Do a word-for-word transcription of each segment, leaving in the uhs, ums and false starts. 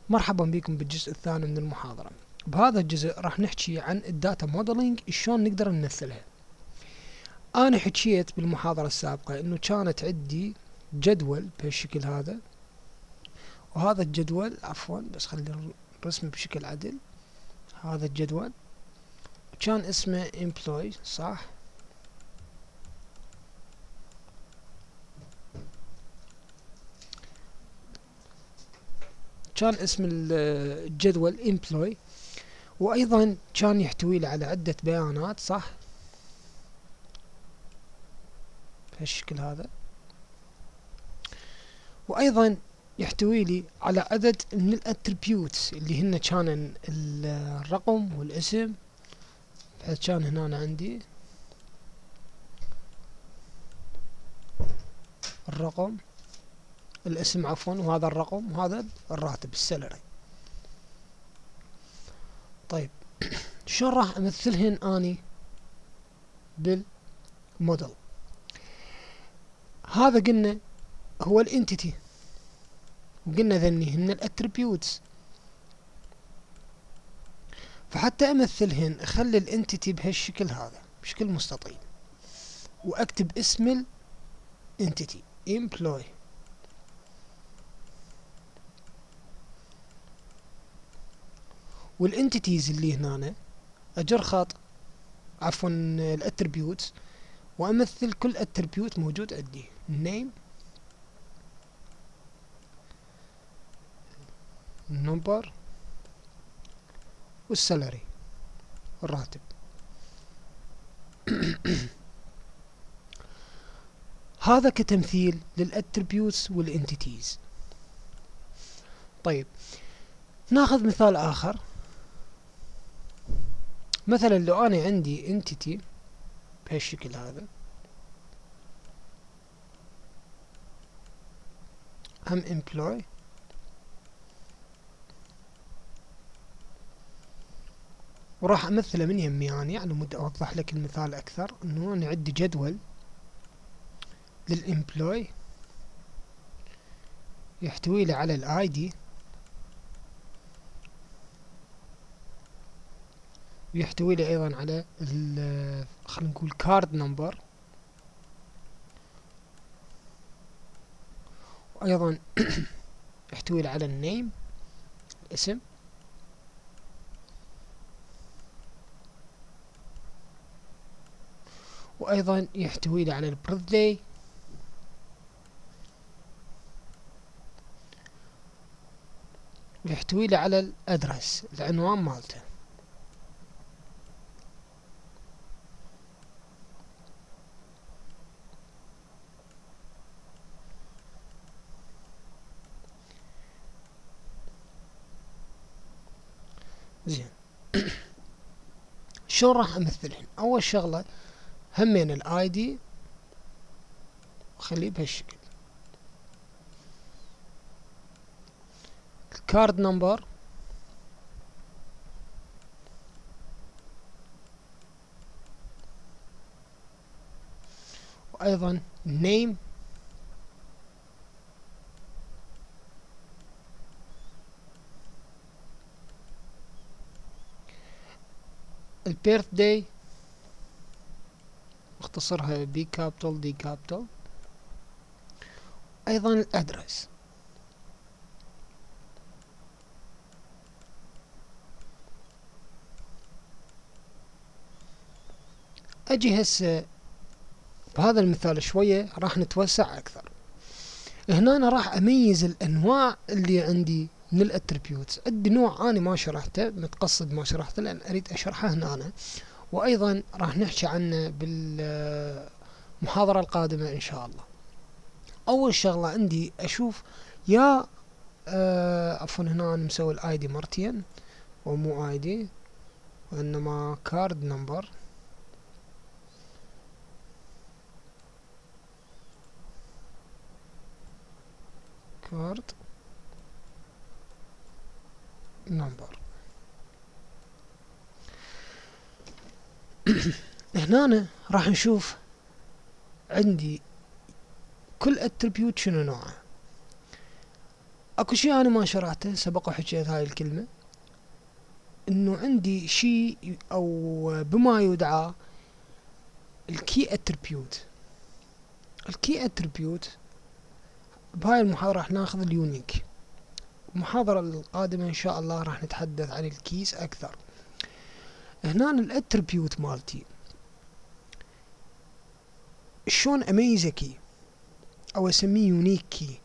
مرحبا بكم بالجزء الثاني من المحاضرة. بهذا الجزء راح نحكي عن الداتا موديلينج، شلون نقدر نمثلها. انا حكيت بالمحاضرة السابقة انه كانت عندي جدول بهالشكل هذا، وهذا الجدول عفوا بس خلي الرسم بشكل عدل. هذا الجدول كان اسمه employee صح، كان اسم الجدول employee، وايضا كان يحتوي لي على عدة بيانات صح بهالشكل هذا، وايضا يحتوي لي على عدد من الاتريبيوتس اللي هن كان الرقم والاسم. بحيث كان هنا عندي الرقم الاسم عفوا وهذا الرقم وهذا الراتب السالري. طيب شلون راح امثلهن اني بالموديل؟ هذا قلنا هو الانتيتي، وقلنا ذني هن الاتريبيوتس. فحتى امثلهن اخلي الانتيتي بهالشكل هذا بشكل مستطيل، واكتب اسم الانتيتي employee، والانتيتيز اللي هنا اجر خط عفوا الاتريبيوتس، وامثل كل اتريبيوت موجود عندي name number والسالري الراتب. هذا كتمثيل للاتريبيوتس والانتيتيز. طيب ناخذ مثال اخر. مثلا لو انا عندي انتيتي بهالشكل هذا هم employee، وراح امثله من يمي يعني يعني مود اوضح لك المثال اكثر. انه انا عندي جدول للامبلوي يحتوي لي على الاي دي، ويحتوي لي ايضا على خلينا نقول كارد نمبر، وايضا يحتوي لي على النيم الاسم، وايضا يحتوي لي على البيرثداي، ويحتوي لي على الادرس العنوان مالته. زين شلون راح امثلهن؟ اول شغلة همين الاي دي خليه بهالشكل، الكارد نمبر، وايضا النيم، البيرث داي اختصرها بي كابيتال دي كابيتال، ايضا الادرس. اجي هسه بهذا المثال شوية راح نتوسع اكثر. هنا أنا راح اميز الانواع اللي عندي من الاتريبيوتس. عندي نوع انا ما شرحته، متقصد ما شرحته لان اريد اشرحه هنا أنا. وايضا راح نحكي عنه بالمحاضرة القادمة ان شاء الله. اول شغلة عندي اشوف يا آه عفوا هنا انا مسوي الاي دي مرتين ومو اي دي وانما كارد نمبر، كارد نمبر. هنا راح نشوف عندي كل اتريبيوت شنو نوعه. اكو شي انا ما شرحته، سبق وحكيت هاي الكلمة، انه عندي شيء او بما يدعى الكي اتربيوت. الكي اتربيوت بهاي المحاضرة راح ناخذ اليونيك. المحاضرة القادمة ان شاء الله راح نتحدث عن الكيس اكثر. هنا الاتربيوت مالتي شلون اميزه كي او اسميه يونيك كي،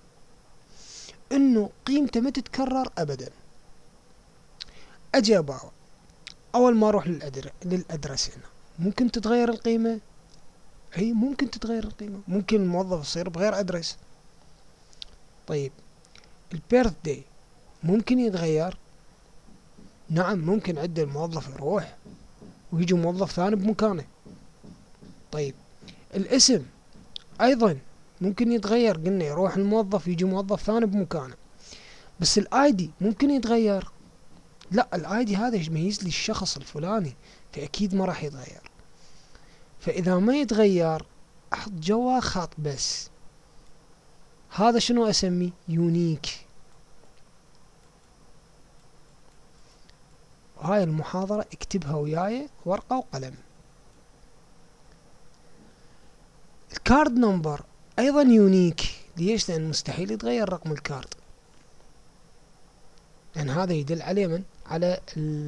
انه قيمته ما تتكرر ابدا. اجي اباوع اول ما اروح للأدر... للادرس هنا، ممكن تتغير القيمة، هي ممكن تتغير القيمة، ممكن الموظف يصير بغير ادرس. طيب البيرث داي ممكن يتغير، نعم ممكن عند الموظف يروح ويجي موظف ثاني بمكانه. طيب الاسم ايضا ممكن يتغير، قلنا يروح الموظف يجي موظف ثاني بمكانه. بس الاي دي ممكن يتغير، لا الاي دي هذا يميز لي الشخص الفلاني، فاكيد ما راح يتغير. فاذا ما يتغير احط جوا خط بس، هذا شنو اسميه؟ يونيك. وهاي المحاضرة اكتبها وياي ورقة وقلم. الكارد نمبر ايضا يونيك. ليش؟ لان مستحيل يتغير رقم الكارد، لان يعني هذا يدل عليه من على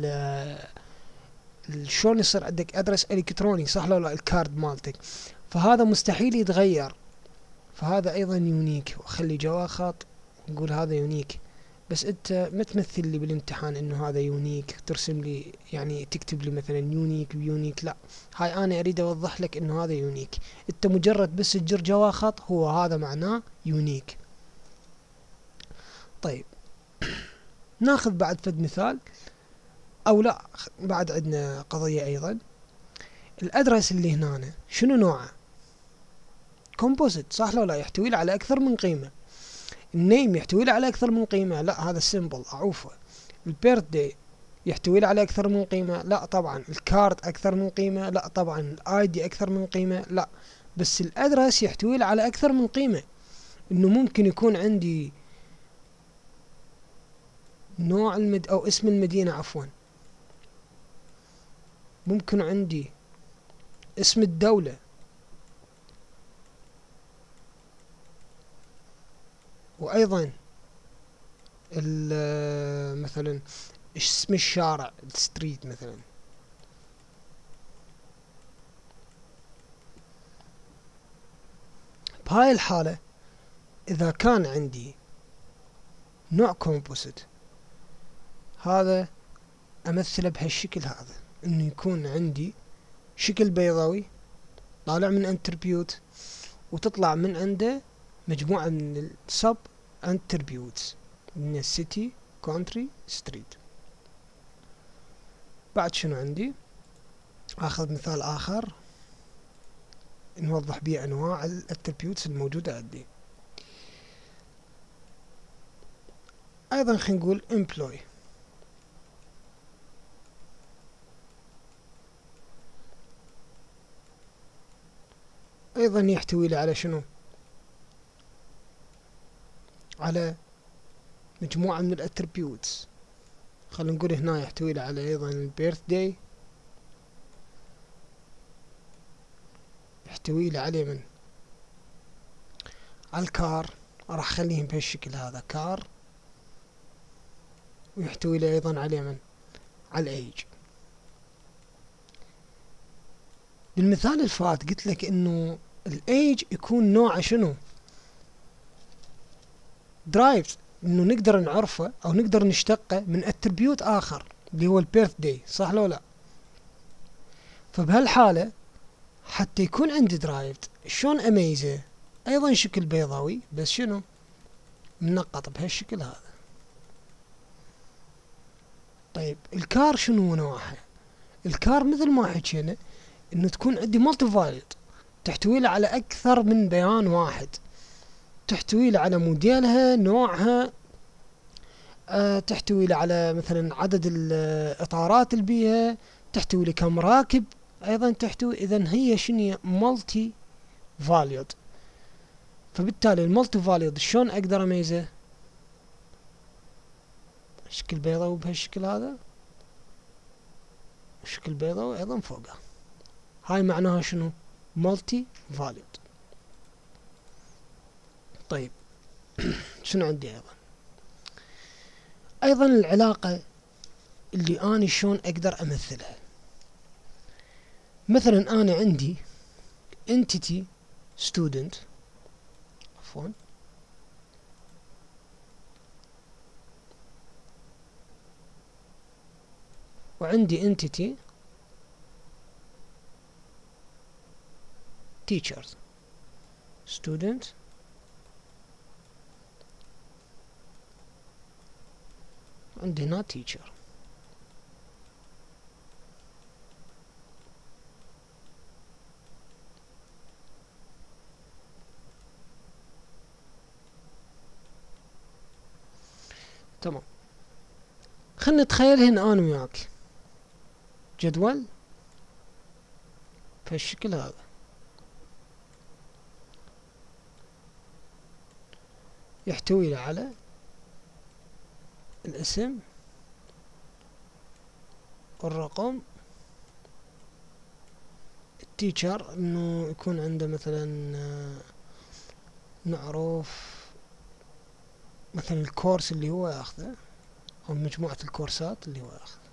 شلون يصير عندك ادرس الكتروني، صح لو لا؟ الكارد مالتك، فهذا مستحيل يتغير، فهذا ايضا يونيك. واخلي جوا خط ونقول هذا يونيك. بس انت ما تمثل لي بالامتحان انه هذا يونيك، ترسم لي يعني تكتب لي مثلا يونيك ويونيك، لا، هاي انا اريد اوضح لك انه هذا يونيك. انت مجرد بس تجر جوا خط هو هذا معناه يونيك. طيب ناخذ بعد فد مثال، او لا بعد عندنا قضية ايضا. الادرس اللي هنا شنو نوعه؟ كومبوزيت، صح لو لا؟ يحتوي له على اكثر من قيمة. النيم يحتوي له على اكثر من قيمة، لا هذا سيمبل اعوفه. البيرث داي يحتوي له على اكثر من قيمة، لا طبعا. الكارد اكثر من قيمة، لا طبعا. الاي دي اكثر من قيمة، لا. بس الادرس يحتوي له على اكثر من قيمة، انه ممكن يكون عندي نوع المد او اسم المدينة، عفوا، ممكن عندي اسم الدولة، وايضا مثلا اسم الشارع، الستريت مثلا. بهاي الحالة اذا كان عندي نوع كومبوزيت، هذا امثله بهالشكل هذا، انه يكون عندي شكل بيضاوي طالع من انتربيوت، وتطلع من عنده مجموعة من السب انتربيوتس من السيتي، كونتري، ستريت. بعد شنو عندي؟ اخذ مثال اخر نوضح به انواع الاتربيوتس الموجودة عندي. ايضا خلينا نقول employee، ايضا يحتوي لي على شنو؟ على مجموعة من الاتربيوتس. خلينا نقول هنا يحتوي لي على ايضا البيرث داي، يحتوي لي عليه من على الكار، راح اخليهم بهالشكل هذا كار، ويحتوي لي ايضا عليه من على الايج. بالمثال الفات قلت لك انه الايج يكون نوعه شنو؟ درايف، انه نقدر نعرفه او نقدر نشتقه من اتربيوت اخر اللي هو البيرث داي، صح لو لا؟ فبهالحالة حتى يكون عندي درايف شلون اميزه؟ ايضا شكل بيضاوي، بس شنو؟ منقط بهالشكل هذا. طيب الكار شنو نوعها؟ الكار مثل ما حكينا انه تكون عندي مالتي فاليد، تحتوي له على اكثر من بيان واحد، تحتوي له على موديلها، نوعها، أه تحتوي له على مثلا عدد الاطارات اللي بيها، تحتوي له كم راكب، ايضا تحتوي. اذا هي شنو؟ مالتي فاليد. فبالتالي المالتي فاليد شلون اقدر اميزه؟ شكل بيضاوي بهالشكل هذا، شكل بيضاوي ايضا فوقه. هاي معناها شنو؟ مالتي فاليد. طيب شنو عندي ايضا؟ ايضا العلاقة اللي اني شلون اقدر امثلها. مثلا انا عندي entity student، عفوا، وعندي entity teachers student عندي هنا teacher. تمام. خلنا نتخيل هنا انا وياك جدول بهالشكل هذا، يحتوي على الاسم والرقم، التيتشر انه يكون عنده مثلا نعرف مثلا الكورس اللي هو ياخذه او مجموعة الكورسات اللي هو ياخذه.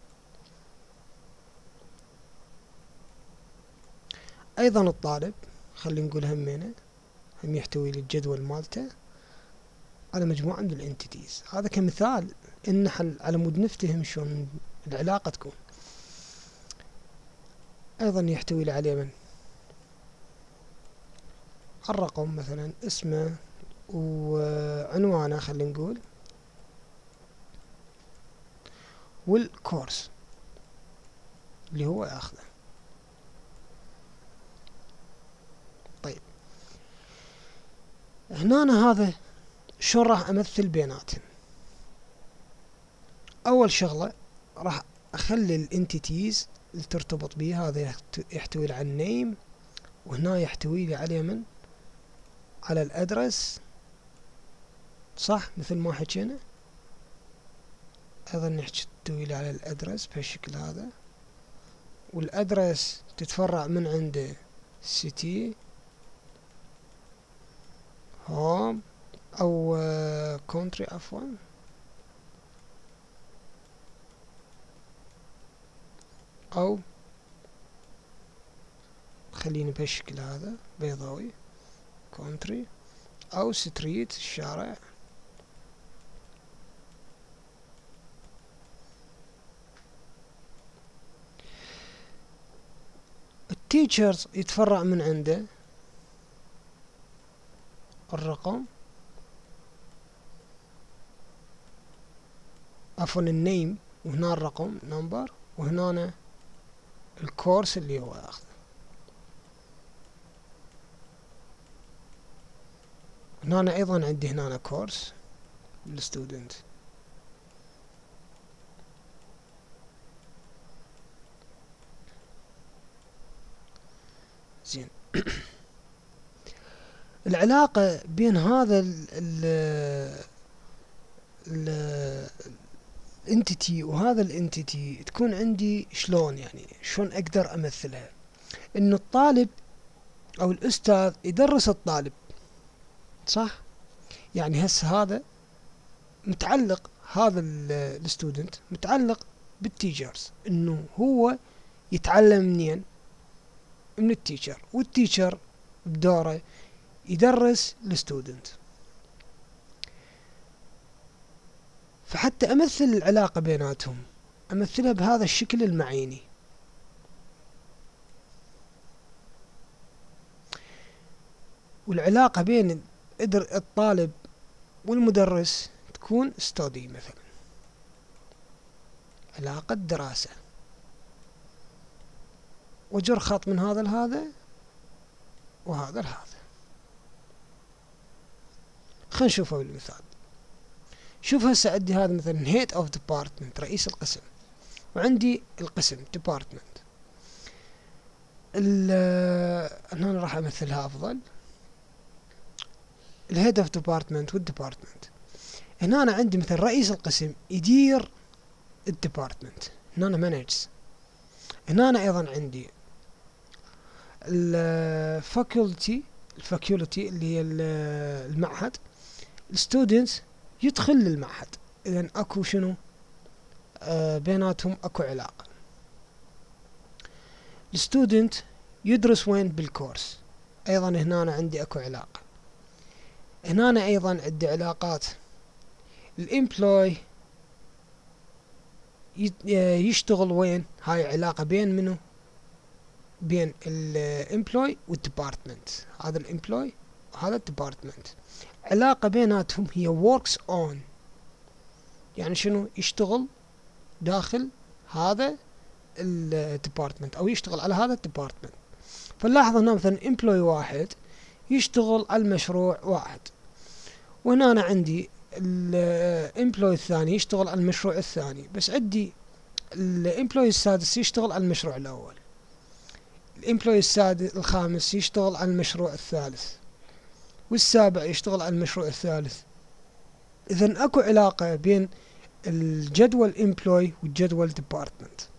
ايضا الطالب خلينا نقول همينه هم يحتوي للجدول مالته على مجموعة من الانتيتيز. هذا كمثال ان على مود نفتهم شلون العلاقة تكون. ايضا يحتوي عليه من الرقم مثلا اسمه وعنوانه خلينا نقول، والكورس اللي هو ياخذه. طيب هنا أنا هذا شلون راح امثل بيناتهم؟ اول شغلة راح اخلي الانتيتيز اللي ترتبط به، هذا يحتوي على النيم، وهنا يحتوي لي عليه من على الادرس، صح مثل ما حكينا. ايضا يحتوي لي على الادرس بهالشكل هذا، والادرس تتفرع من عنده سيتي هوم او كونتري عفوا، او خليني بهالشكل هذا بيضاوي كونتري، او ستريت الشارع. التيتشرز يتفرع من عنده الرقم، عفوا النيم، وهنا الرقم نمبر، وهنا الكورس اللي هو ياخذه. هنا ايضا عندي هنا كورس للستودنت. زين. العلاقة بين هذا ال ال ال الانتيتي وهذا الانتيتي تكون عندي شلون، يعني شلون اقدر امثلها؟ انه الطالب او الاستاذ يدرس الطالب، صح؟ يعني هسه هذا متعلق، هذا الستودنت متعلق بالتيجرز، انه هو يتعلم منين؟ من التيشر، والتيشر بدوره يدرس الستودنت. فحتى امثل العلاقة بيناتهم امثلها بهذا الشكل المعيني. والعلاقة بين الطالب والمدرس تكون ستودي مثلا، علاقة دراسة، وجر خط من هذا لهذا وهذا لهذا. خلينا نشوفه بالمثال. شوف هسه عندي هذا مثلا head of department رئيس القسم، وعندي القسم department. هنا راح امثلها افضل. الهيد اوف ديبارتمنت والديبارتمنت، هنا أنا عندي مثل رئيس القسم يدير الديبارتمنت، هنا أنا مانجز. هنا أنا أيضا عندي الفاكولتي الفاكولتي اللي هي المعهد، الستودنتس يدخل للمعهد. إذن أكو شنو آه بيناتهم أكو علاقة. الستودنت يدرس وين؟ بالكورس. أيضا هنا أنا عندي أكو علاقة. هنا أنا أيضا عندي علاقات. الامبلوي يشتغل وين؟ هاي علاقة بين منو؟ بين الامبلوي والديبارتمنت. هذا الامبلوي وهذا الديبارتمنت، علاقة بيناتهم هي works on، يعني شنو؟ يشتغل داخل هذا الديبارتمنت او يشتغل على هذا الديبارتمنت. فنلاحظ هنا مثلا امبلوي واحد يشتغل على المشروع واحد، وهنا أنا عندي الامبلوي الثاني يشتغل على المشروع الثاني، بس عندي الامبلوي السادس يشتغل على المشروع الأول، الامبلوي السادس الخامس يشتغل على المشروع الثالث، والسابع يشتغل على المشروع الثالث. إذن أكو علاقة بين الجدول امبلوي والجدول ديبارتمنت.